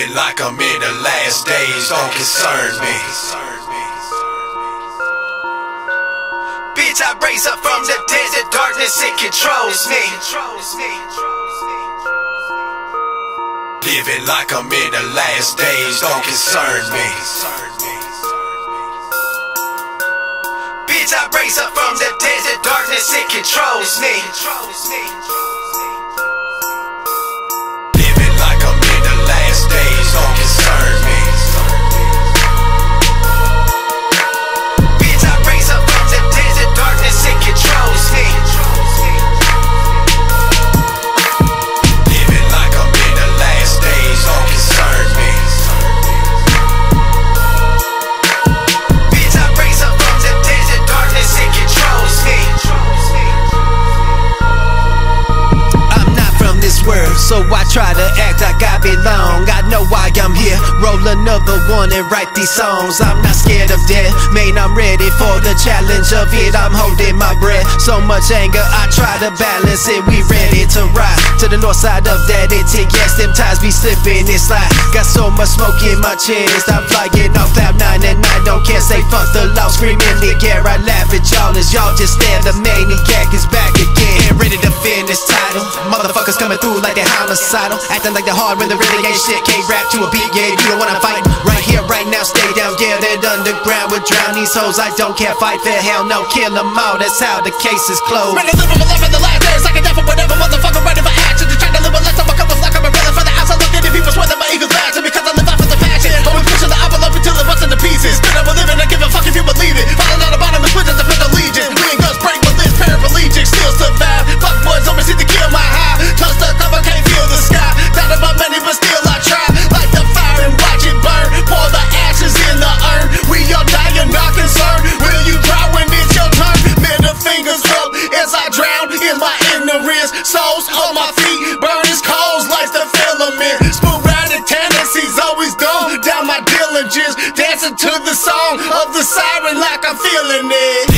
Living like I'm in the last days don't concern me. Bitch, I raise up from the dead, the darkness, it controls me. Living like I'm in the last days don't concern me. Bitch, I raise up from the dead, the darkness, it controls me. Living like I'm in the last days don't concern me. Bitch, I raise up from the dead, the darkness, it controls me. Living like I'm in the last days don't concern me. Bitch, I raise up from the dead, the darkness, it controls me. I'm not from this world, so I try to act like I belong. I know why I'm here, roll another one and write these songs. I'm not scared of death, man, I'm ready for the challenge of it. I'm holding my breath, so much anger, I try to balance it. We ready to ride to the north side of that ATX. Them times be slipping, it's like got so much smoke in my chest. I'm flying off cloud 9 and I don't care, say fuck the law, screaming the air. I laugh at y'all as y'all just stare. The maniac is back again, ready to defend this title. Motherfuckers coming through like they homicidal, acting like they're hard when they really ain't shit. Can't rap to a beat, yeah, you know what I'm fighting. Right here, right now, stay down, yeah, that underground would drown these hoes. I don't care, fight fair, hell no, kill them all, that's how the case is closed. Ready to live my life in the last days, like a death or whatever, motherfucker, ready for action. Just trying to live a less of my couples like I'm a brother for the outside. Looking at people swear that my ego's bashing because I live off of the passion. Always pushing the envelope until it busts into pieces. But I'm living, I give a fuck if you believe it. Falling on the bottom and switching to put the legion. We ain't guns break, but this paraplegic still survive. Fuck boys, almost hit to kill my high. Touch the cover, can't feel the sky. Down my money, but still I try. Light the fire and watch it burn. Pour the ashes in the urn. We all die, you're not concerned. Will you cry when it's your turn? Middle fingers up as I drown in my ignorance. Souls on my feet, burn as coals like the filament. Sporadic tendencies always dumb down my diligence. Dancing to the song of the siren like I'm feeling it.